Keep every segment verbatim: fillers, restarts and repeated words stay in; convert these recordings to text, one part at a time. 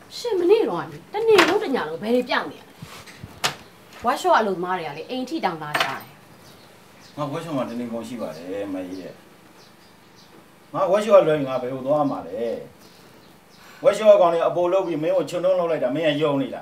ရှင်မနေတော့တနေ့လုံးတညာလုံးဘယ်တွေပြောင်းနေရလဲဝါရှော့အလုပ်သမားတွေကလေအိမ်ထိတောင်လာရှာတယ်ငါဝါရှော့မှာတနေ့ကုန်ရှိပါတယ်မကြီးရဲ့ငါဝါရှော့လွယ်ငါဘယ်လိုသွားမှာလဲဝါရှော့ကောင်လေးအပေါ်လုပ်ပြီးမင်းကိုချွန်းတုံးလုပ်လိုက်တာမင်းကယုံနေတာ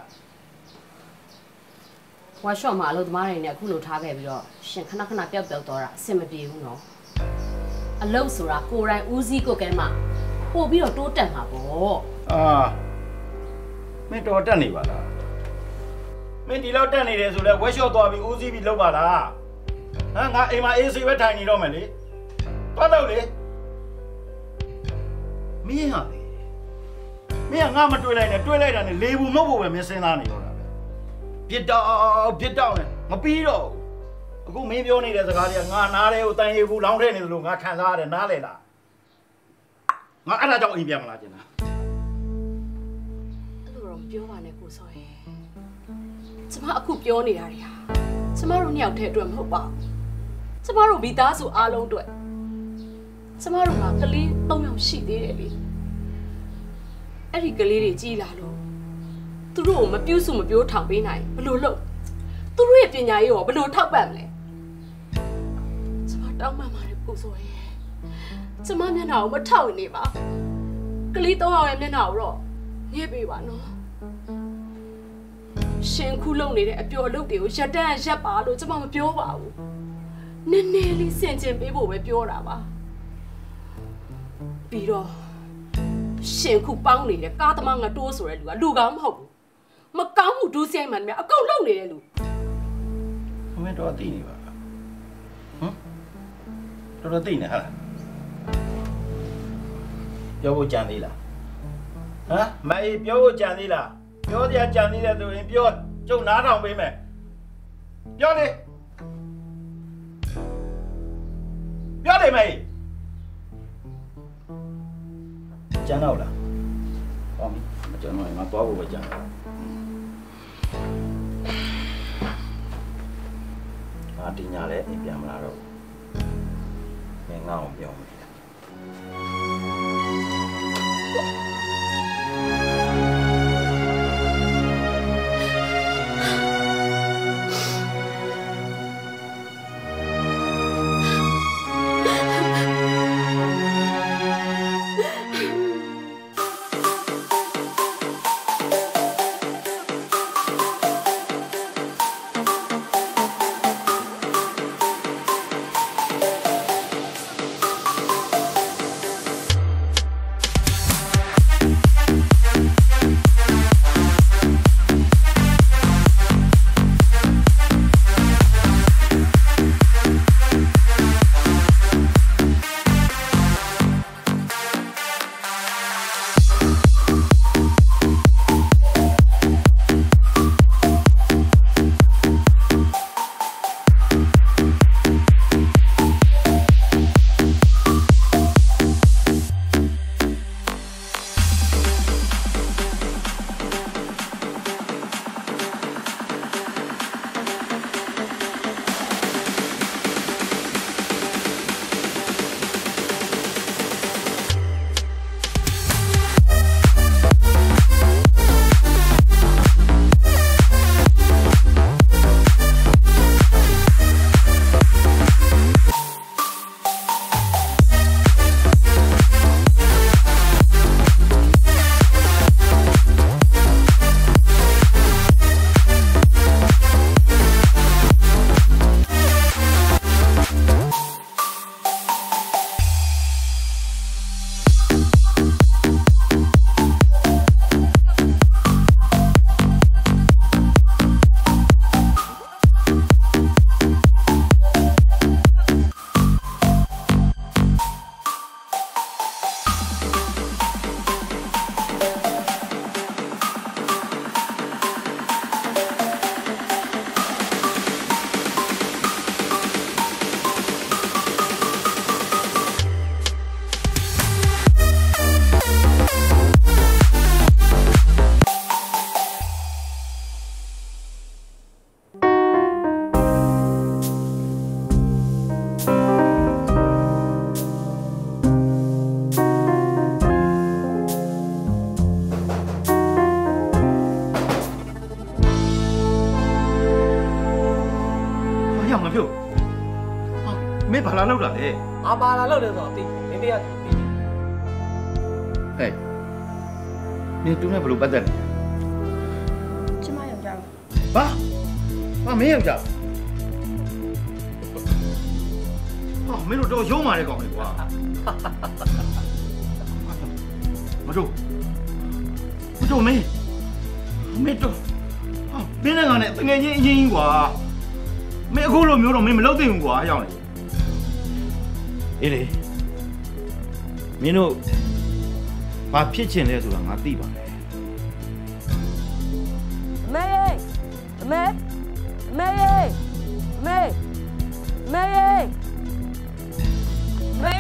ဝါရှော့မှာအလုပ်သမားတွေနဲ့အခုလိုထားခဲ့ပြီးတော့ရှင်ခဏခဏပျောက်ပျောက်တော့တာအဆင်မပြေဘူးနော်အလုပ်ဆိုတာကိုယ်တိုင်ဦးစီးကိုယ်ကဲမှာပို့ပြီးတော့တိုးတက်မှာပေါ့အာမင်းတော်တက်နေပါလားမင်းဒီလောက်တက်နေတယ်ဆိုလဲဝက်ရှော့သွားပြီးဦးစီးပြီးလုပ်ပါလားဟမ်ငါအိမ်မှာအေးဆေးပဲထိုင်နေတော့မယ်လေသွားတော့လေမင်းဟာလေမင်းကငါမတွေ့လိုက်နဲ့တွေ့လိုက်တာနဲ့လေဘူးမဟုတ်ဘူးပဲမင်းစဉ်းစားနေတော့တာပဲပြစ်တော့ပြစ်တော့နဲ့မပြီးတော့အခုမင်းပြောနေတဲ့စကားတွေကငါနားတယ်ကိုတန်ရီဘူးလောင်းထဲနေလို့ငါခံစားရတယ်နားလေလားငါအဲ့ဒါကြောင့်အိမ်ပြန်မလာကျင်တာအဲ့လိုတော့မပြောပါနဲ့ကိုစောရဲ့ကျမအခုပြောနေတာတွေဟာကျမတို့နှစ်ယောက်တည်းအတွက်မဟုတ်ပါဘူးကျမတို့မိသားစုအားလုံးအတွက်ကျမတို့ကကလေးသုံးယောက်ရှိသေးတယ်လေအဲ့ဒီကလေးတွေကြီးလာလို့သူတို့ကိုမပြုစုမပြောထောင်ပေးနိုင်ဘလို့လို့သူတို့ရဲ့ပညာရေးကိုဘလို့ထောက်ပံ့မလဲကျမတောင်းပန်ပါတယ်ကိုစောရဲ့ကျမမျက်နှာကိုမထောက်နေပါကလေးသုံးယောက်ရဲ့မျက်နှာကိုတော့ညှစ်ပေးပါနော်ရှင်ခုလုံနေတဲ့အပျော်လုပ်တွေကိုရက်တန်းရက်ပါလို့ကျမမပြောပါဘူးနည်းနည်းလေးစင်ကျင်ပေးဖို့ပဲပြောတာပါပြီးတော့ရှင်ခုပေါင်းနေတဲ့ကားသမားငတိုးဆိုတဲ့လူကလူကောင်းမဟုတ်ဘူးမကောင်းမှုဒူးဆိုင်မှန်များအကုန်လုံနေတဲ့လူမင်းတော့သိနေပါလားဟမ်တော်တော်သိနေဟာပြောဖို့ကြံသေးလားဟမ်မအေးပြောဖို့ကြံသေးလားပြောစရာကြံသေးတယ်ဆိုရင်ပြောကျုပ်နားထောင်ပေးမယ်ပြောလေပြောလေမေးကျန်တော့လားဟောမကျန်တော့ငါသွားဖို့ပဲကြံတယ်ငါတင်ညာလဲအိမ်ပြန်မလာတော့မင်းငါ့ကိုပြောမယ်မေဘာလာလောက်တာလဲငါဘာလာလောက်လဲဆိုတော့သိမင်းမေကသိဟဲ့နင်တူနဲ့ဘယ်လိုပတ်သက်လဲကျမယောက်ျားဘာဘာမင်းယောက်ျားဟာမင်းတို့တော့ရုံးမာတဲ့ကောင်လေကွာမတို့မတို့မင်းမင်းတို့ဟာမင်းလည်းငါနဲ့တငယ်ချင်းအချင်းကြီးကွာမင်းအခုလိုမျိုးတော့မင်းမလုပ်သင့်ဘူးကွာရောက်နေအေးလေမင်းတို့ဘာဖြစ်ချင်လဲဆိုတာငါသိပါတယ်အမေအမေအမေအမေအမေမေမေ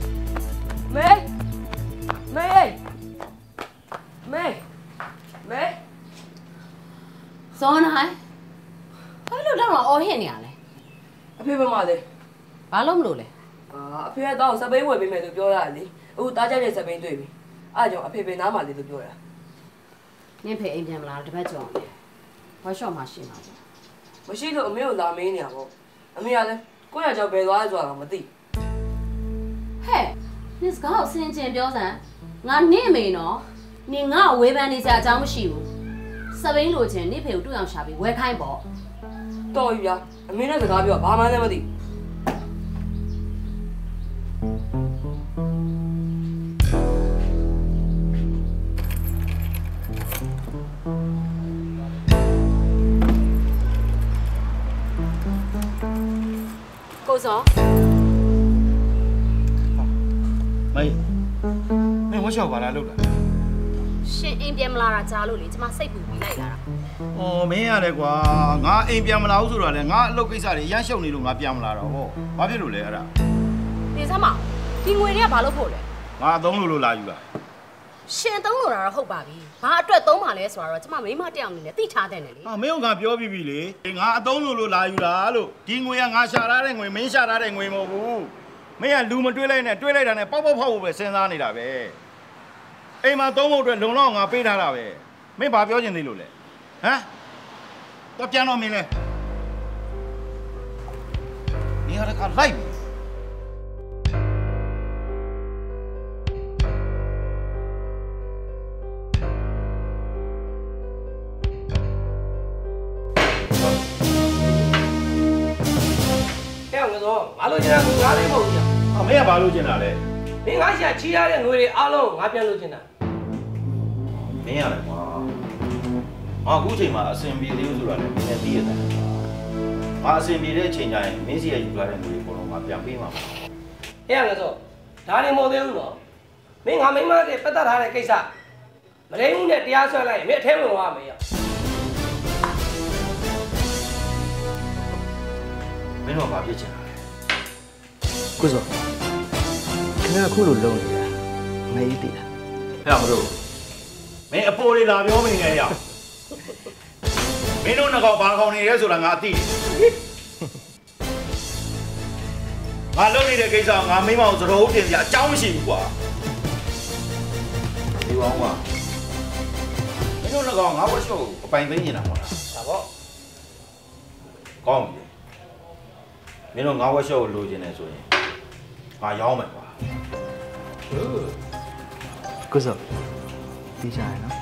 မေမေမေစောနိုင်ဘာလို့တော့အော်ဟစ်နေရလဲအဖေဘယ်မှာလဲဘာလို့မလို့လဲအာအဖေကတော့စပိန်ဝယ်ပေးမယ်လို့ပြောရတယ်လေအခုတားကြတဲ့စပိန်တွေ့ပြီအားကြောင့်အဖေဖေနားမှာလေလို့ပြောတာနင့်ဖေအိမ်ပြန်မလားတပတ်ကြောင်လေဝါရှော့မှာရှိမှာပေါ့မရှိလို့အမေကိုလာမင်းနေရပေါ့အမေကလည်းကိုယ့်ရကြောင့်ဘယ်သွားလဲဆိုတာမသိဟဲ့နစ်ကောက်ဆင်ကျင်ပြောစမ်းငါနင့်အမေနော်နင်ငါ့ဝေးပန်းနေစရာအကြောင်းမရှိဘူးစပိန်လိုချင်နင့်ဖေကိုတူအောင်ရှာပြီးဝဲခိုင်းပေါ့တော်ပြီဗျာအမေနဲ့စကားပြောဘာမှလည်းမသိကိုစောမေးမင်းဝှက်လျှောက်ပါလားလို့လားရှင်အိမ်ပြန်မလာတာကြားလို့လေကျမစိတ်ပူပြီးလိုက်လာတာ။အော်မင်းရတယ်ကွာငါအိမ်ပြန်မလာဘူးဆိုတော့လေငါအလုပ်ကိစ္စတွေရမ်းရှုပ်နေလို့ငါပြန်မလာတော့ဟော။ဘာဖြစ်လို့လဲအဲ့ဒါ။ဒီစမ်းမဒီငွေတွေကဘာလို့ဖို့လဲ။ငါအသုံးလို့လို့လာယူတာ။ရှင်သုံးလို့တာတော့ဟုတ်ပါပြီ။ဘာအတွက်သုံးပါလဲဆိုတော့ကျမမိမတက်အောင်နေနဲ့သိထားတဲ့နယ်လေ။ဟာမင်းကပြောပြီးပြီလေ။ငါအသုံးလို့လို့လာယူတာလို့ဒီငွေကငါရှာထားတဲ့ငွေမင်းရှာထားတဲ့ငွေမဟုတ်ဘူး။မင်းကလူမတွေးလိုက်နဲ့တွေးလိုက်တာနဲ့ပေါက်ပေါက်ဖောက်ဖို့ပဲစဉ်းစားနေတာပဲ။အိမ်မှာသုံးဖို့အတွက်လုံလောက်ငါပေးထားတာပဲမင်းဘာပြောချင်သေးလို့လဲဟမ်တော့ပြန်တော့မင်းလဲ你还得看来没？ 哎呀，我说，马路进来，哪里冇进？ 啊，没有马路进来嘞。 你俺现其他的我的阿龙，俺边路进来。 没有嘞嘛。啊，估计嘛，身边留住了嘞，明天第一单。啊，身边的亲戚，明天有个人会过来嘛，边边嘛。 哎呀，我说，哪里冇得用咯？没俺没嘛的，不打他的干啥？没得用的，第二说来，没听文化没有。 မင်းတို့ဘာဖြစ်ချင်တာလဲကိုစောခင်ဗျားခုလိုလုံးနေတာမအေးတည်လားဟဲ့မတို့မင်းအပေါ်လေးလာပြောမနေနဲ့ရမင်းတို့ငါကောင်ဘာကောင်နေရဲဆိုတာငါအသိငါလုပ်နေတဲ့ကိစ္စငါမိမအောင်သတော်တင်စရာအကြောင်းမရှိဘူးကွာဒီကောင်ကမင်းတို့ငါကောင်ငါဝတ်ရှော့အပိုင်သိနေတာမဟုတ်လားဒါပေါ့ကောင်းပြီမင်းတို့ငါးဝက်ရှော့ကိုလိုချင်တယ်ဆိုရင်ငါရောင်းမယ်ကွာကိုစောဒီကြရနော်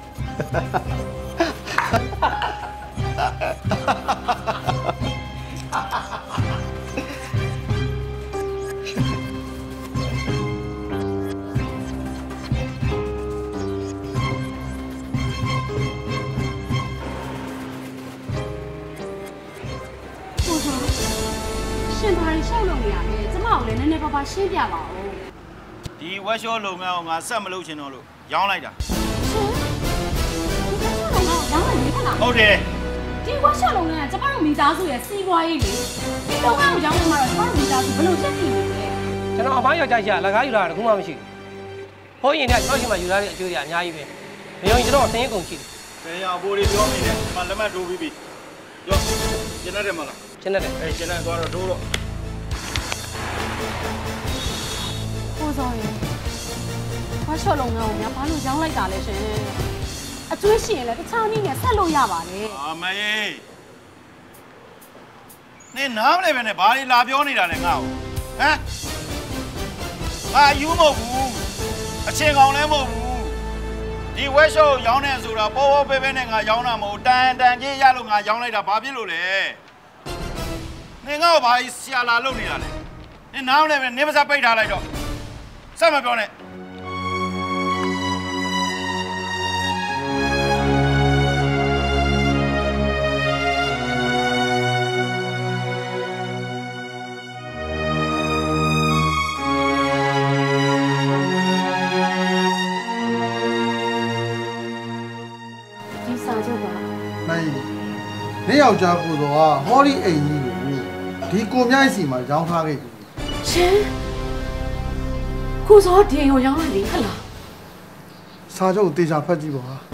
ရှင်ဘာရှောက်လို့နေရလဲကျမကိုလည်းနည်းနည်းပါးပါရှင်းပြပါဦးဒီဝက်ရှော့လုပ်ငန်းကိုငါဆက်မလုပ်ချင်တော့လို့ရောင်းလိုက်တာဟုတ်တယ်ဒီဝက်ရှော့လုပ်ငန်းကကျမတို့မိသားစုရဲ့စီးပွားရေးလေဒီလုပ်ငန်းကိုရောင်းနေမှာတော့ကျမတို့မိသားစုဘယ်လိုဖြစ်နေလဲကျွန်တော်အပိုင်းယောက်ျားကြီးကလကားယူလာတာတခုမှမရှိဘူးဟိုးရင်ကကျွန်တော်ရှိမှယူလာတဲ့အကျိုးတွေအများကြီးပဲမယုံရင်ကျွန်တော်ဆင်းရဲကုန်ရှိတယ်ဘယ်ရောက်ပိုးလေးပြောနေတယ်ဒီမှာလက်မှတ်ထိုးပြီးပြီရောကျင်းရတယ်မလားကျင်းရတယ်အဲကျင်းရသွားတော့ထိုးတော့ကိုစောရေဝါရှော့လုပ်ငန်းကိုများဘာလို့ရောင်းလိုက်တာလဲရှင်အကျွေးရှင်လည်းတခြားနည်းနဲ့ဆက်လို့ရပါတယ်အာမယေးနင်နားမလဲပဲနဲ့ဘာတွေလာပြောနေတာလဲငါ့ကိုဟမ်အာယူမဟုတ်ဘူးအချင်းကောင်လည်းမဟုတ်ဘူးဒီဝက်ရှော့ရောင်းနေဆိုတာပေါ်ပေါ်ပဲပဲနဲ့ငါရောင်းတာမဟုတ်တန်တန်ကြီးရလို့ငါရောင်းလိုက်တာဘာဖြစ်လို့လဲနင်ငါ့ကိုဘာဆရာလာလုပ်နေတာလဲနင်နားလည်းပဲနင်ပါစားပိတ်ထားလိုက်တော့စက်မပြောနဲ့နေယောက်ျားကိုတော့ဟောဒီအိမ်ကြီးကိုဒီကိုမြိုက်စီမှာရောင်းထားခဲ့ပြီရှင်ကိုစောဒီအိမ်ကိုရောင်းလိုက်လေဟလားစာချုပ်တေချာဖတ်ကြည့်ပါဟာ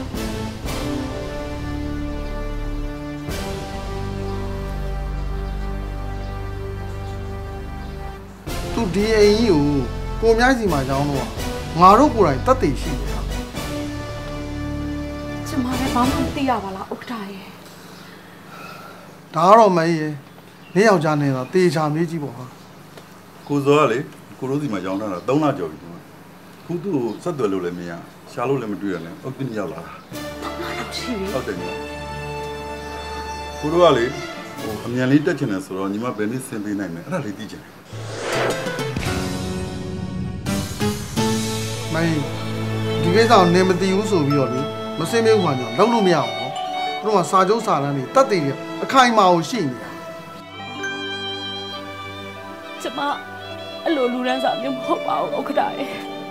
သူဒီအိမ်ကြီးကိုကိုမြိုက်စီမှာရောင်းတော့ငါတို့ကိုယ်တိုင်တတ်သိရှိတယ်ကျမလည်းဘာမှမသိရပါလားဥက္ကဋ္ဌရဲ့ဒါတော့မကြီးရေနေယောက်ျားနေတော့တေချာမေးကြည့်ပေါ့ဟာကိုစောကလေကိုရိုးစီမှာရောင်းထားတာသုံးလကျော်ပြီခုသူ့ကိုဆက်သွယ်လို့လည်းမရရှာလို့လည်းမတွေ့ရနဲ့ဥက္ကဋ္ဌရောက်လာတာဟုတ်တယ်ညီကိုတို့ကလေဟိုအမြန်လေးတက်ချင်တယ်ဆိုတော့ညီမဘယ်နည်းဆင်ပေးနိုင်မလဲအဲ့ဒါလေးသိချင်တယ်မကြီးဒီကိစ္စကိုနေမသိဘူးဆိုပြီးတော့လေမစင်းမေးဘူးမှကြောင့်လုံးလို့မရအောင်နော်သူတို့ကစာချုပ်စာတမ်းတွေတတ်သိတယ်အခိုင်အမာကိုရှိနေတာကျမအဲ့လိုလူရန်စာမျိုးမဟုတ်ပါဘူးဥက္ကဋ္ဌရဲ့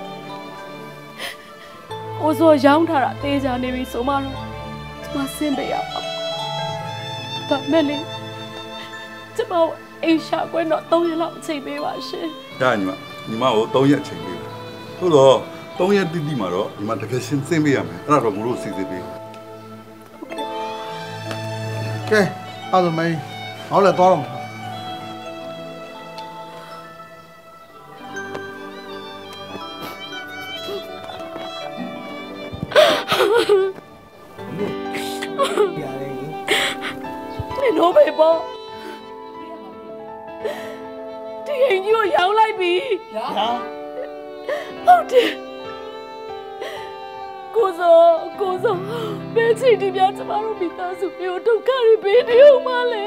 ကိုစောရောင်းထားတာတေးကြနေပြီဆိုမှတော့ကျမဆင်းပေးရပါဒါမဲ့လေကျမအိမ်ရှာခွင့်တော့သုံးရက်လောက်အချိန်ပေးပါရှင်ဒါညီမညီမကိုသုံးရက်အချိန်ပေးပါသို့တော့သုံးရက်တိတိမှာတော့ညီမတကယ်ရှင်းဆင်းပေးရမယ်အဲ့ဒါတော့ကိုတို့စီစဉ်ပေးကဲအဲ့ဒါမင်းဟောလဲတော့တော့နေတော့ပဲပေါ့ဒီအိမ်ကြီးကိုရောင်းလိုက်ပြီရောင်းဟုတ်တယ်ကိုစောကိုစောဘယ်ချီဒီပြကျမတို့မိသားစုမျိုးဒုက္ခတွေပေးနေအောင်မလဲ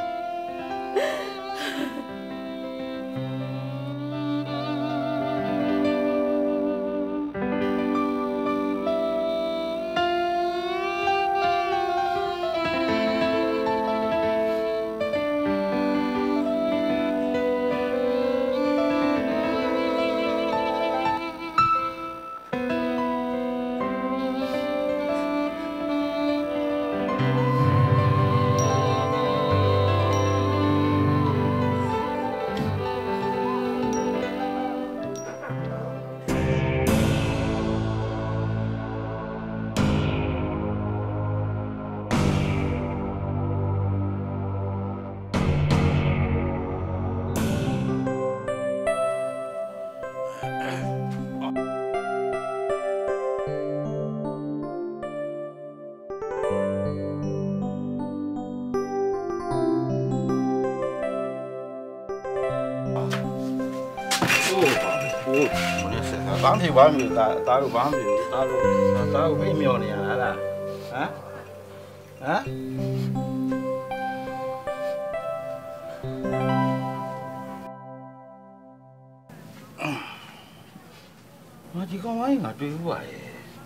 ဘာမှမဘာမှတာတာတို့ဘာမှမတာတို့တာတို့ဖိမျောနေရလားလားဟမ်ဟမ်မဒီကောင်မကြီးငါတွေ့ဘူးပါလေ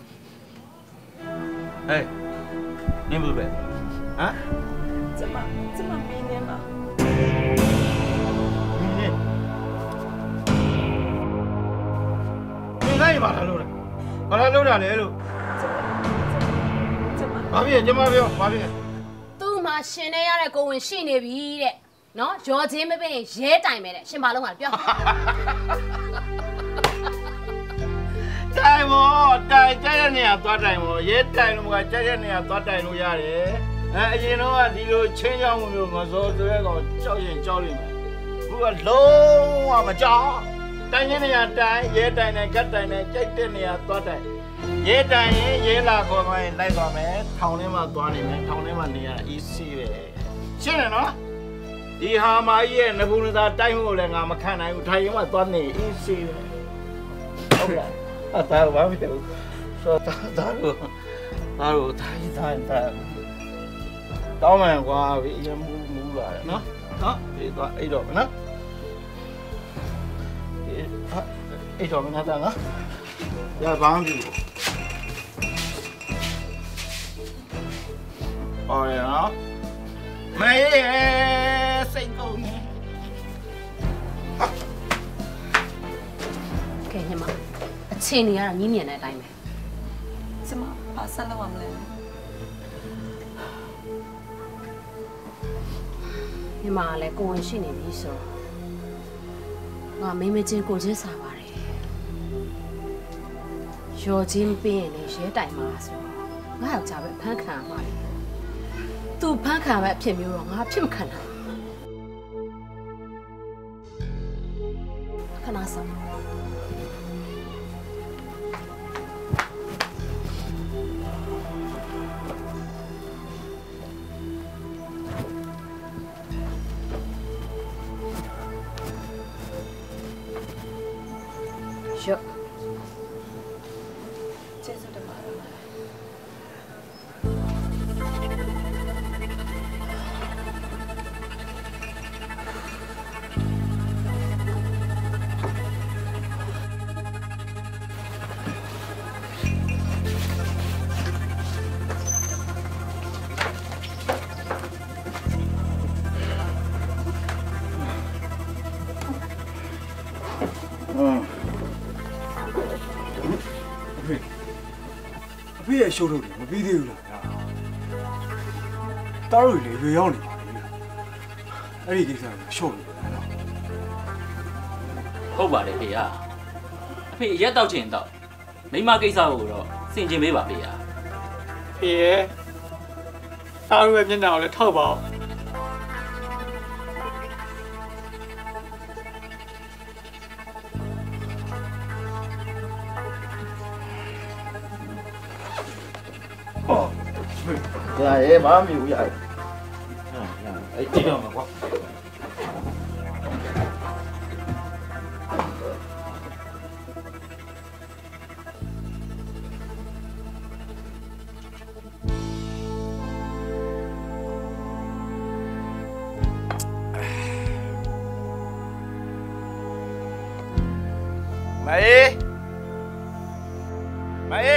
ဟဲ့နင်းဘူးပဲဟမ်ကျမကျမမင်းနေမှာနိုင်ပါလားလို့ဘာလဲလို့တာလဲလို့ဘာဖြစ်ကျမပြောဘာဖြစ်သူ့မှာရှင်နေရတဲ့ကိုဝင်ရှိနေပြီတဲ့နော်ရောချင်းမပင်ရဲတိုင်ပဲတဲ့ရှင်ဘာလုံးကပြောတိုင်မောတိုင်ကြတဲ့နေရာသွားတိုင်မောရဲတိုင်လို့ကကြတဲ့နေရာသွားတိုင်လို့ရတယ်အဲအရင်တော့ကဒီလိုချင်းချောင်းမျိုးမစောသွဲကောင်ကြောက်ရင်ကြောက်လိမ့်မယ်အခုကလုံးဝမကြောက်တိုင်ချင်းနေရာတိုင်ရဲတိုင်နဲ့ကတ်တိုင်နဲ့ကြိုက်တဲ့နေရာသွားတိုင်ရဲတိုင်ရင်ရဲလာခေါ်သွားရင်လိုက်သွားမယ်ထောင်ထဲမှာသွားနေမယ်ထောင်ထဲမှာနေရတာ easy ပဲရှင်းတယ်နော်ဒီဒီဟာမကြီးရဲ့နဘူးနသားတိုင်းဖို့လည်းငါမခံနိုင်ဘူးထိုင်ရင်မှသွားနေအေးစေးဟုတ်လားအသားဘာဖြစ်လဲဆိုတော့ဒါတော့ဒါတော့ထိုင်ထိုင်တာတောင်းမှန်ကွာဘယ်ရမူမူလာတယ်နော်နော်ဒီတော့အဲ့တော့နော်အဲ့တော့မနာတာနော်ရပါမ်းပြီအော်ရနော်မေစိတ်ကုန်နေကဲညီမအချင်းနေရတာညင်းမြင်တဲ့အတိုင်းပဲကျမဘာဆက်လုပ်ရမလဲညီမကလည်းကိုဝင်ရှိနေပြီဆိုငါမိမချင်းကိုချင်းစားပါတယ်ရောချင်းပြင်းနေရဲတိုင်မှာဆိုငါယောက်ျားပဲဖမ်းခံရမှာလေသူဖမ်းခံမဲ့အဖြစ်မျိုးတော့ငါဖြစ်မခံနိုင်ခဏဆောင်ရောကျေးဇူးတင်ပါတယ်အဖေရဲ့ရှိုးထုတ်တယ်မပြီးသေးဘူးလားတားလို့လေရွေရောက်နေပါလေအဲ့ဒီကိစ္စကိုရှော့နေတယ်နော်ဟုတ်ပါတယ်ဖေဟာအဖေရက်တောက်ချင်တော့မိမကိစ္စကိုတော့စင်ကျင်ပေးပါဖေဟာဖေရဲ့တားရဲ့မျက်နှာကိုလည်းထောက်ပါရရဲမမီဘူးရရဲအဲ့ဒီတော့ကွာမေမေ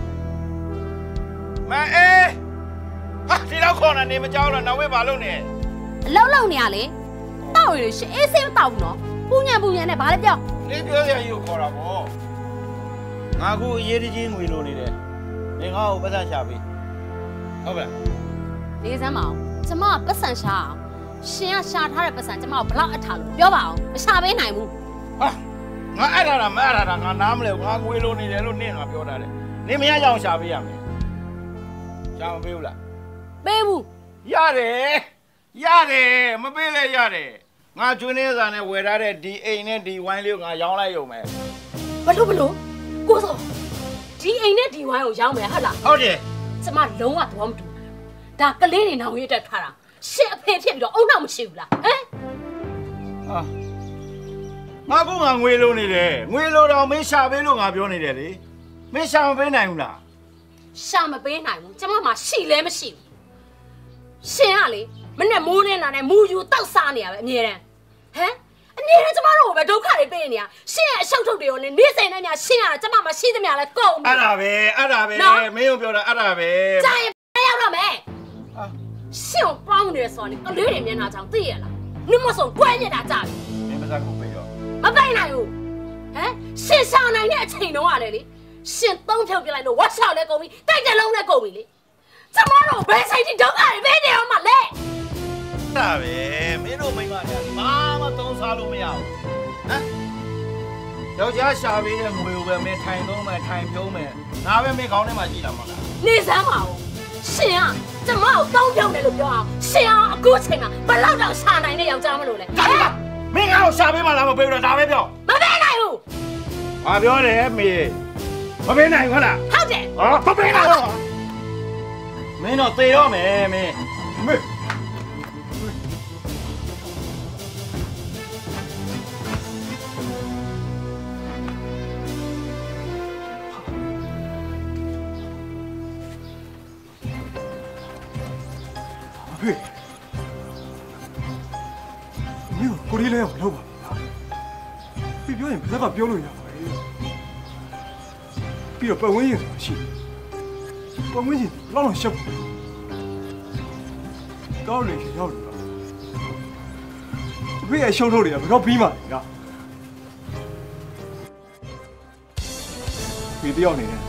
မေဟာဒီတော့ခေါ်နေမကြောက်တော့နောက်ဝဲပါလို့နေအလောက်လောက်နေရလေတောက်ရရှင်အေးစင်းတောက်ဘူးနော်ပူညံပူညံနဲ့ဘာလဲပြောလေးပြောစရာကြီးကိုခေါ်တာပေါ့ငါကူအရေးတကြီးငွေလိုနေတယ်နေငါ့ကိုပတ်စံရှာပေးဟုတ်ကဲ့နေစမ်းမအောင်ကျမကပတ်စံရှာအောင်ရှင်ကရှာထားတဲ့ပတ်စံကျမကိုဘလောက်အထားလို့ပြောပါအောင်မရှာပေးနိုင်ဘူးဟာငါအဲ့ဒါလားမအဲ့ဒါလားငါနားမလဲငါငွေလိုနေတယ်လို့နင့်ငါပြောတာလေနေမရကြအောင်ရှာပေးရမယ်ရှာမပေးဘူးလားပေးဘူးရတယ်ရတယ်မပေးလဲရတယ်ငါကျွေးနေစားနဲ့ဝယ်ထားတဲ့ဒီအိမ်နဲ့ဒီဝိုင်းလေးကိုငါရောင်းလိုက်ရုံပဲဘလို့ဘလို့ကိုစောဒီအိမ်နဲ့ဒီဝိုင်းကိုရောင်းမယ်ဟုတ်လားဟုတ်တယ်ကျမလုံးဝသဘောမတူဘူးဒါကလေးတွေနောင်ရေးတက်ထားတာရှစ်အဖေဖြစ်ပြီးတော့အုံနောက်မရှိဘူးလားဟမ်ဟာငါကငါငွေလိုနေတယ်ငွေလိုတော့မင်းရှာပေးလို့ငါပြောနေတယ်လေမင်းရှာမပေးနိုင်ဘူးလားရှာမပေးနိုင်ဘူးကျမမှရှိလဲမရှိဘူးရှင်ကလေမနဲ့မိုးနေလာနဲ့မူယူတောက်စားနေရပဲအမြဲတမ်းဟမ်အမြဲတမ်းကျမတို့ကိုပဲဒုက္ခတွေပေးနေရရှင်ရဲ့အရှုပ်ထုတ်တွေရောလေနေ့စဉ်နဲ့ညရှင်ရတာကျမမှရှိသမျှလဲကုန်ပြီအဲ့ဒါပဲအဲ့ဒါပဲမင်းကိုပြောတာအဲ့ဒါပဲကြာရင်ရောက်တော့မယ်ရှင်ကိုပေါင်းနေဆိုရင်ကလေးတွေမျက်နှာချောင်းသိရလားနှမဆုံးကွဲနေတာကြာပြီမင်းမစားကိုပေးရောမပေးနိုင်ဘူးဟမ်ရှင်ရှာနိုင်တဲ့အချိန်တော့ရတယ်လေရှင်သုံးဖြုတ်ပြလိုက်လို့ဝတ်ရှောက်လဲကုန်ပြီတိုက်ကြလုံးလဲကုန်ပြီလေကျမတို့ဘယ်ဆိုင်တိဒုက္ခတွေပေးနေအောင်မလဲဒါပဲမင်းတို့မိမညာဘာမှသုံးစားလို့မရဘူးဟမ်ယောက်ျားရှာပေးတဲ့ငွေကိုပဲမင်းထိုင်သုံးမယ်ထိုင်ပြုံးမယ်ဒါပဲမင်းခေါင်းထဲမှာရှိတာမဟုတ်လားနေစမ်းပါဦးရှင်ကကျမကိုသုံးဖြုတ်တယ်လို့ပြောအောင်ရှင်အောင်အခုချိန်မှာဘလောက်တော့ရှာနိုင်တဲ့ယောက်ျားမလို့လဲဒါကမင်းကတော့ရှာပေးမှလားမပေးဘူးလားဒါပဲပြောမပေးနိုင်ဘူးဘာပြောတယ်မေမပေးနိုင်ဘူးလားဟုတ်တယ်ဟောမပေးနိုင်ဘူးမင်းတော့သေတော့မယ်မင်းမေဖေမျိုးကိုလေးလေးအောင်လုပ်ပါလားပြပြောရင်ဘယ်ကပြောလို့ရပါလဲပြီးတော့ပတ်ဝန်းကျင်ဆိုတာရှိပတ်ဝန်းကျင်လောက်လောက်ရှက်ကောင်းနေချင်ရောက်လို့ဖေရဲ့ရှုံးထုတ်တွေကဘယ်တော့ပြီးမှလဲကဖေတယောက်နေတယ်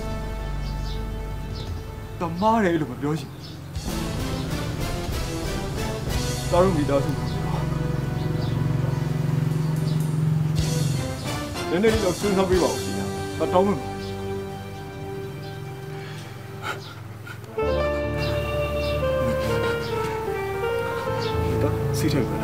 တမားတယ်လို့မပြောချင်တော်ရုံမိသားစုနည်းနည်းလေးတော့စဉ်းစားပေးပါဦးခင်ဗျာတောင်းမယ်တော့စီးတယ်ဗျာ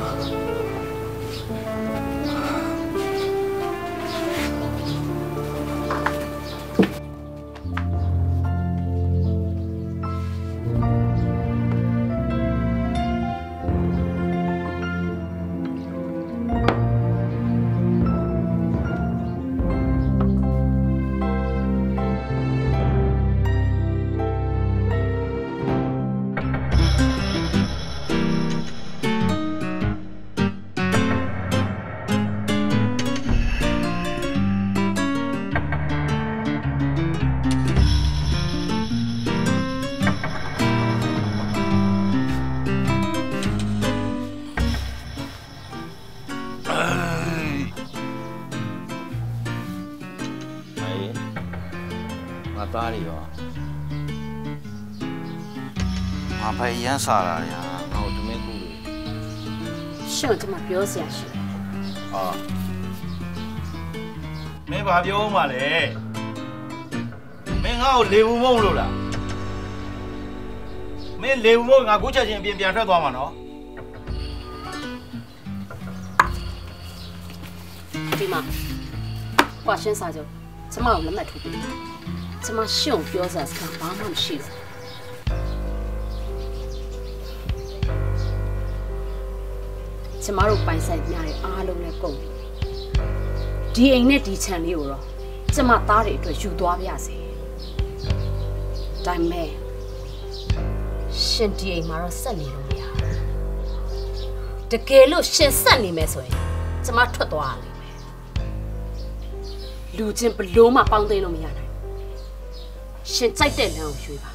သားတွေရောငါဖေးရမ်းစားတာညာငါ့ကိုတမင်ကူလို့ရှင့်ကျွန်မပြောစရာရှိတယ်ဟာမင်းဘာပြောမှလဲမင်းငါ့ကိုလေဘူးမုံလို့လားမင်းလေဘူးမုံငါကိုချက်ချင်းပြင်ပြန်ထွက်သွားမှာနော်ဒီမှာကွာရှင်းစားကြကျွန်မကိုလက်မှတ်ထိုးပေးကျွန်မရှင့်ပြောစရာစကားဘာမှမရှိဘူးကျွန်မတို့ပိုင်ဆိုင်ပြတဲ့အားလုံးနဲ့ကုန်ဒီအိမ်နဲ့ဒီခြံလေးကိုတော့ကျွန်မသားတွေအတွက်ယူသွားပြစေဒါပေမဲ့ရှင်ဒီအိမ်မှာတော့ဆက်နေလို့မရတကယ်လို့ရှင်ဆက်နေမယ်ဆိုရင်ကျွန်မထွက်သွားလိမ့်မယ်လူချင်းဘလို့မှပေါင်းသိမ်းလို့မရနိုင်ရှင်ကြိုက်တဲ့လမ်းကိုရွှေ့ပါ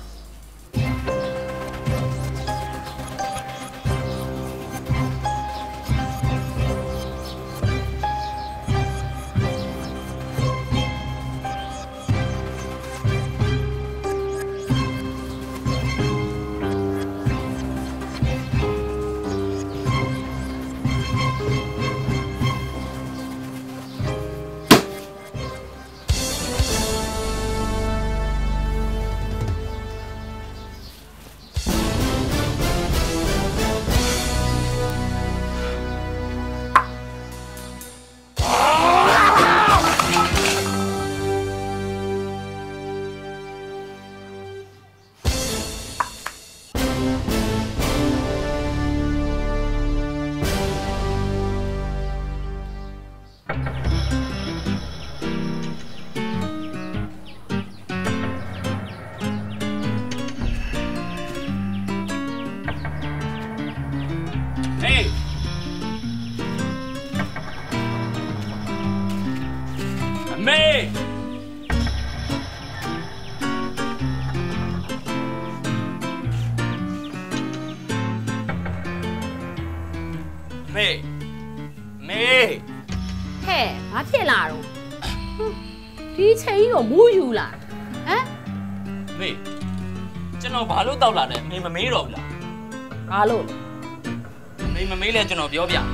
တောက်လာတယ်မင်းမမေးတော့ဘူးလားအားလို့မင်းမမေးလဲကျွန်တော်ပြောပြ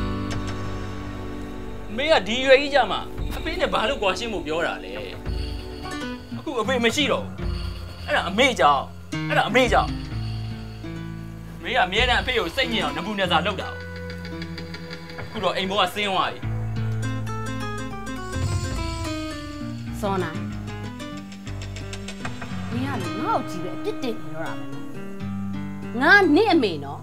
မေးကဒီရွယ်ကြီးကြမှာအဖေနဲ့ဘာလို့ကွာရှင်းဖို့ပြောတာလဲအခုအဖေမရှိတော့ဘူးအဲ့ဒါအမေကြောင့်အဲ့ဒါအမေကြောင့်မေးကအမြဲတမ်းအဖေကိုစိတ်ညစ်အောင်နဘူးနဲ့စာလောက်တာအခုတော့အိမ်ဘောကဆင်းသွားပြီစောနာမင်းကလည်းငါ့ကိုကြည့်ပဲအပြစ်တင်နေတော့တာပဲငါနင့်အမေနော်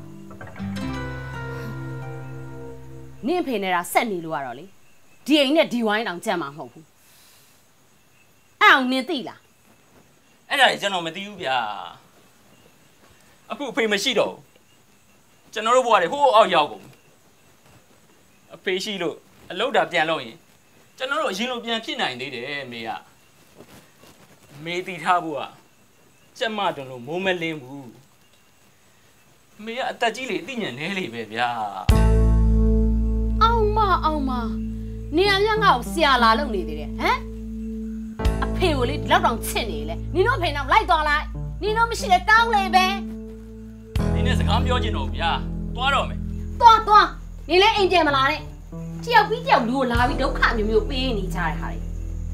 နင့်အဖေနဲ့တာဆက်နေလို့ရတော့လေဒီအိမ်နဲ့ဒီဝိုင်းတောင်ကြံ့မှာမဟုတ်ဘူးအဲ့အောင်နင်သိလားအဲ့ဒါကျွန်တော်မသိဘူးဗျာအခုအဖေမရှိတော့ကျွန်တော်တို့ဘဝတွေဟိုးအောက်ရောက်ကုန်အဖေရှိလို့အလုပ်တာပြန်လုပ်ရင်ကျွန်တော်တို့အရင်လိုပြန်ဖြစ်နိုင်သေးတယ်မေကမေတီထားဖို့ကကျက်မတွန်လို့မိုးမလင်းဘူးမေကအသက်ကြီးလေအသိဉာဏ်နဲလေပဲဗျာအောင်မအောင်မနေရမြငါ့ကိုဆရာလာလုပ်နေသေးတယ်ဟမ်အဖေကိုလေဒီလောက်တောင်ချစ်နေလေနင်တို့အဖေနောက်လိုက်သွားလိုက်နင်တို့မရှိလဲကောင်းလေပဲနင်နဲ့စကားပြောချင်တော့ဗျာသွားတော့မယ်သွားသွားနင်လည်းအိမ်ပြန်မလာနဲ့တယောက်ပြီးတယောက်လူကိုလာပြီးဒုက္ခမျိုးမျိုးပေးနေကြတဲ့ဟာတွေ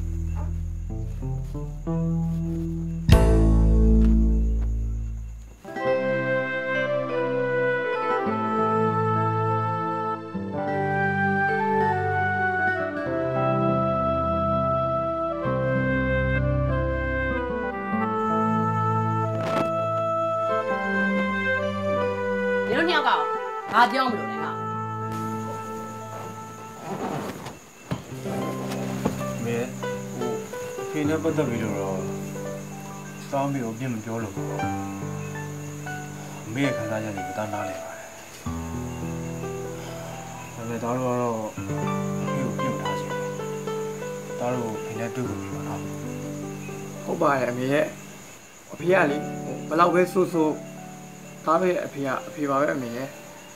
ဘာပြောမလို့လဲဟာမေဟိုအဖေနဲ့ပတ်သက်ပြီးတော့တောင်းပြီးတော့ပြင်မပြောလို့မေရဲ့ခံစားချက်တွေကိုတားနားလဲပါတယ်ဒါပေမဲ့ဒါတော့အဖေကိုပြင်မထားချင်ဘူးဒါတော့ဖေနဲ့တွေ့ဖို့ပြောတော့ဟုတ်ပါတယ်အမေရဲ့အဖေကလေဘယ်လောက်ပဲဆိုးဆိုးဒါပဲအဖေကအဖေပါပဲအမေရဲ့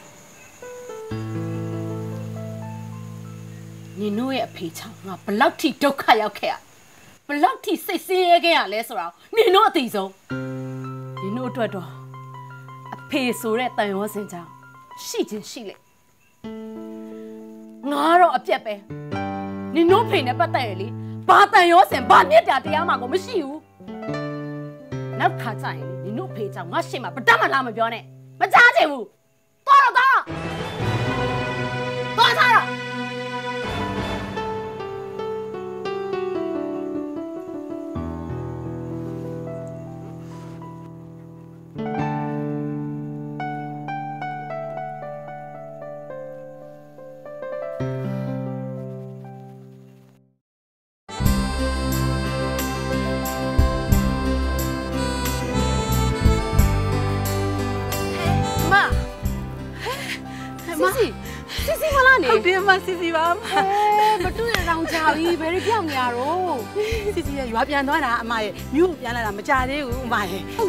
နင်တို့ရဲ့အဖေချောင်းငါဘလောက်ထိဒုက္ခရောက်ခဲ့ရဘလောက်ထိစိတ်ဆင်းရဲခဲ့ရလဲဆိုတော့နင်တို့အသိဆုံးနင်တို့အတွက်တော့အဖေဆိုတဲ့တန်ရောစင်ကြောင်ရှိချင်းရှိလေငါတော့အပြက်ပဲနင်တို့ဖေနဲ့ပတ်သက်ရလေဘာတန်ရောစင်ဘာမြတ်တာတရားမှကိုမရှိဘူးနောက်ခါကျရင်နင်တို့ဖေချောင်းငါရှေ့မှာဗတ္တမလားမပြောနဲ့မကြားချင်ဘူးသွားတော့သွားတော့သွားစားတော့ဟုတ်တယ်မစီစီပါမမတူရအောင်ကြာပြီဘယ်လိုပြောင်းနေရတော့စီစီရဲ့ရွာပြန်သွားတာအမရဲ့မြို့ပြန်လာတာမကြသေးဘူးအမရဲ့အ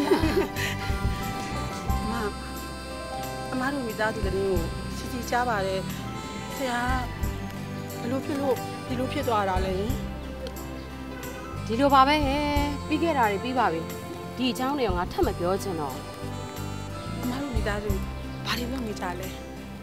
မအမတို့မိသားစုတည်းကိုစီစီချပါတယ်ဆရာဘလို့ဖြစ်လို့ဒီလိုဖြစ်သွားတာလဲဒီလိုပါပဲဟဲ့ပြီးခဲ့တာတွေပြီးပါပြီဒီအကြောင်းတွေကငါထပ်မပြောချင်တော့အမတို့မိသားစုဘာတွေလုပ်နေကြလဲ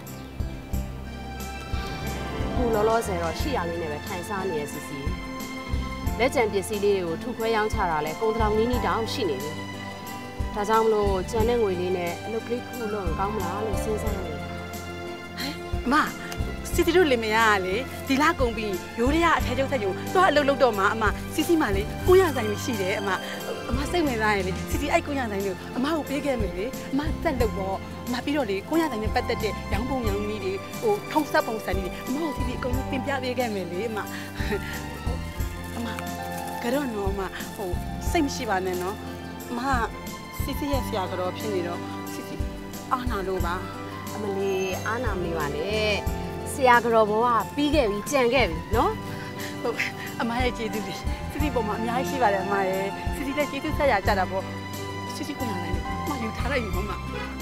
ခုလောလောဆယ်တော့ရှိရလေးနဲ့ပဲထိုင်စားနေရစီစီလက်ကျန်ပစ္စည်းလေးတွေကိုထုခွဲရောင်းချတာလဲကုန်တောင်နီးနီးတောင်ရှိနေပြီဒါကြောင့်မလို့ကျန်တဲ့ငွေလေးနဲ့အလုပ်ကလေးခုလုပ်ကောင်းမလားလို့စဉ်းစားနေတာဟဲ့အမစီစီတို့လင်မယားကလေဒီလကုန်ပြီးရိုးရရအထဲကျုပ်ဆက်ကျုံသွားအလုပ်လုပ်တော့မှအမစီစီမှလေကိုရဆိုင်ရှိတယ်အမအမစိတ်ဝင်စားရင်လေစီစီအဲ့ကိုရဆိုင်ကိုအမကိုပေးခဲ့မယ်လေအမဆက်လုပ်တော့အမပြီးတော့လေကိုရဆိုင်နဲ့ပတ်သက်တဲ့ရောင်းပုံရောင်းနည်းတွေဟိုထုံဆက်ပုံစံတွေအမကိုစီစီအကုန်လုံးပြင်ပြပေးခဲ့မယ်လေအမအမကတော့နော်အမဟိုစိတ်မရှိပါနဲ့နော်အမစီစီရဲ့ဆရာကတော့ဖြစ်နေတော့စီစီအားနာလို့ပါအမလီအားနာမနေပါနဲ့ဆရာကတော့ဘောကပြီးခဲ့ပြီကြံခဲ့ပြီနော်ဟုတ်အမရဲ့ကျေးဇူးတွေစီစီပေါ်မှာအများကြီးရှိပါတယ်အမရဲ့စီစီလည်းကျေးဇူးဆက်ရကြတာပေါ့စီစီကိုရလိုက်လို့အမယူထားလိုက်ပြီမမ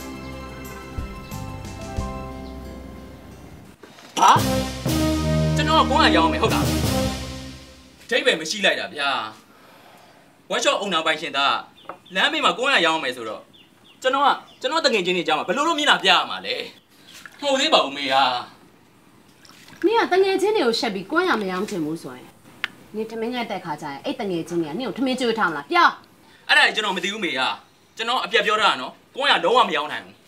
ဟာကျွန်တော်ကကိုယ်ကရောင်းမယ်ဟုတ်လားဒိတ်ပဲမရှိလိုက်တာဗျာဝက်ရှော့အုံနာပိုင်ရှင်သားလမ်းဘေးမှာကိုယ်ကရောင်းမယ်ဆိုတော့ကျွန်တော်ကကျွန်တော်တငင်ချင်းနေကြမှာဘယ်လိုလုပ်မျက်နှာပြရမှာလဲဟုတ်သေးပါဦးမေဟာနင်ကတငယ်ချင်းတွေကိုရှက်ပြီးကွမ်းရမရောင်းချင်ဘူးဆိုရင်နင်ထမင်းငက်တက်ခါကြရင်အဲ့တငယ်ချင်းတွေကနင်ကိုထမင်းကျွေးထားမလားပြောအဲ့ဒါကျွန်တော်မသိဘူးမေဟာကျွန်တော်အပြတ်ပြောတာနော်ကွမ်းရလုံးဝမရောင်းနိုင်ဘူး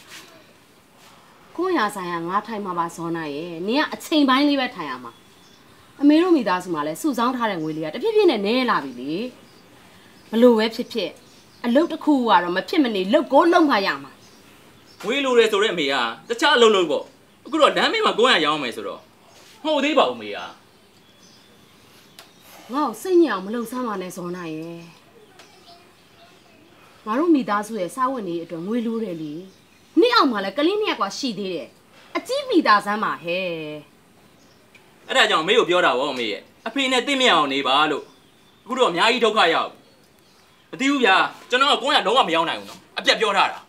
ကွမ်းရဆိုင်ကငါထိုင်မှာပါဇောနာရဲ့နင်ကအချိန်ပိုင်းလေးပဲထိုင်ရမှာအမေတို့မိသားစုမှာလဲစုဆောင်းထားတဲ့ငွေလေးကတဖြည်းဖြည်းနဲ့နည်းလာပြီလေဘလို့ပဲဖြစ်ဖြစ်အလုပ်တစ်ခုကတော့မဖြစ်မနေလုပ်ကိုလုပ်မှရမှာငွေလိုတယ်ဆိုတဲ့အမေကတခြားအလုပ်လုပ်ပေါ့အခုတော့လမ်းမေးမှာကိုယ်ကရောင်းမယ်ဆိုတော့ဟုတ်သေးပါဦးမေကငါ့ကိုစိတ်ညစ်အောင်မလုပ်စမ်းပါနဲ့ဇောနာရဲ့ငါတို့မိသားစုရဲ့စားဝတ်နေအတွက်ငွေလိုတယ်လေနင်နောက်မှလည်းကလေးနှစ်ယောက်ကရှိသေးတယ်အကြီးမိသားစမ်းပါဟဲ့အဲ့ဒါကြောင့်မေကိုပြောတာဗောမေရဲ့အဖေနဲ့တင့်မြအောင်နေပါလို့အခုတော့အများကြီးဒုက္ခရောက်မသိဘူးဗျာကျွန်တော်ကကိုယ်ကလုံးဝမရောက်နိုင်ဘူးနော်အပြတ်ပြောထားတာ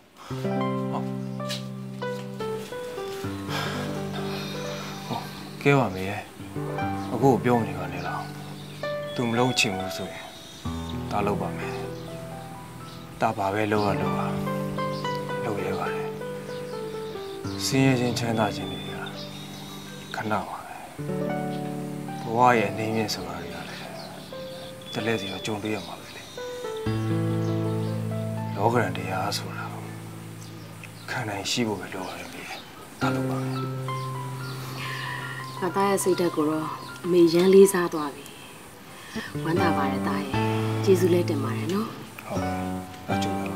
ကဲပါမေရဲ့အခုပြောနေပါနဲ့လားသူမလုံးချင်ဘူးဆိုရင်ဒါလုပ်ပါမယ်ဒါပါပဲလုပ်ရလို့ပါလုပ်ရပါတယ်စင်းရဲချင်းချမ်းသာခြင်းတွေကခဏပါပဲဘဝရဲ့အနေမြင့်ဆိုတာတွေကလည်းတလဲစီတော့ကြုံတွေ့ရမှာပဲလေလောကရန်တရားဆိုတာခံနိုင်ရှိဖို့ပဲလိုရတယ်ပြီဒါလုပ်ပါမယ်ငါသားရဲ့စိတ်ဓာတ်ကိုတော့အမေရန်လေးစားသွားပြီဝမ်းသာပါတယ်သားရဲ့ကျေးဇူးလည်းတင်ပါတယ်နော်ဟုတ်ပါကြိုးပါ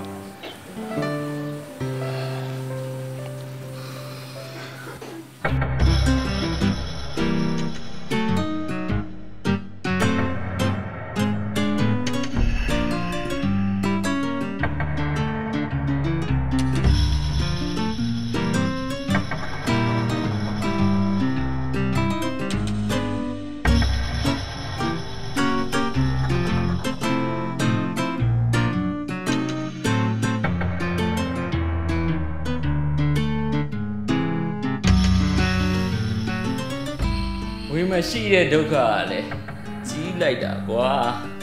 မရှိတဲ့ဒုက္ခကလည်းကြီးလိုက်တာကွာ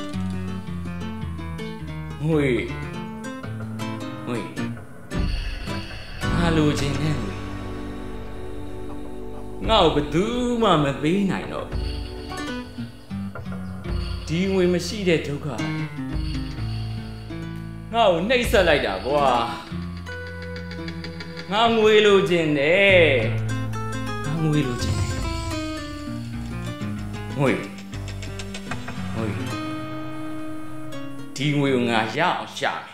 ငွေငွေငါလိုချင်တဲ့ငွေငါ့ကိုဘယ်သူမှမပေးနိုင်တော့ဒီငွေမရှိတဲ့ဒုက္ခငါ့ကိုနှိပ်စက်လိုက်တာကွာငါငွေလိုချင်တယ်ငါငွေလိုချင်ငွေငွေဒီငွေကိုငါရအောင်ရှာမယ်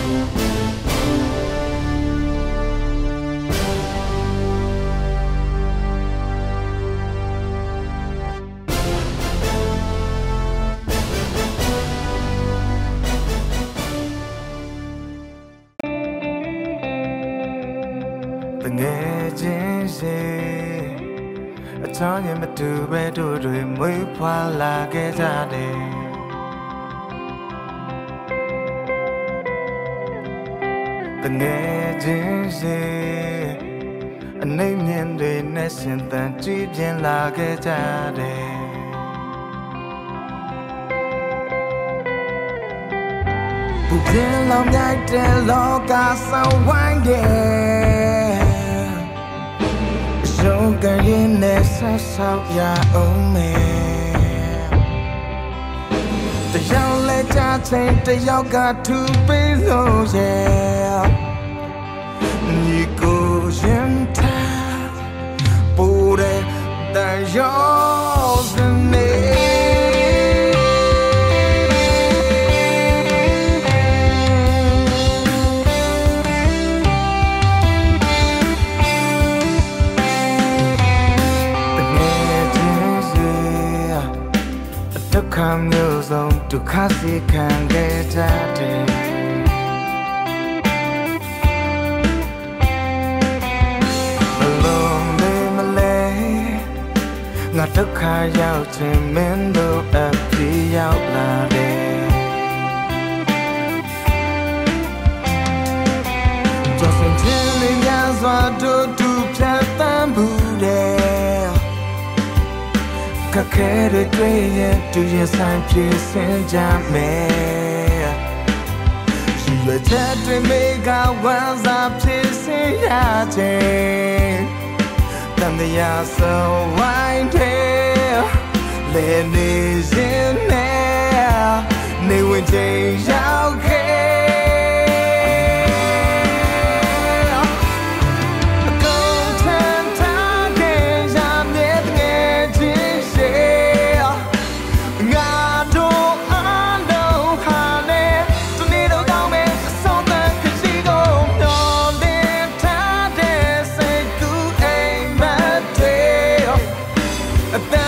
တငယ်ချင်းစီအချောင်းရင်မတူပဲတို့တွေမွေးဖွားလာခဲ့ကြတယ်တငယ်ချင်းစီအနေမြင်တွေနဲ့ရှင်သန်ကြည်ပြင်းလာခဲ့ကြတယ်ဘူပြင်းလောင်မြိုက်တဲ့လောကဆောင်ဝိုင်းတယ်Don't get in there, so ya oh man. The young lady take the yoga to below, yeah. You go into put it the yours in Come news on to Cassie can get at it. Alone, Malay, not to cry out in Mendo at the outline. Just until the young one do to plant bamboo there. Kakere kweye tuye sanche senjame Shwe chatwe mega wanza pise yache Tande ya so wine Le ne jene Ne winje yao ke A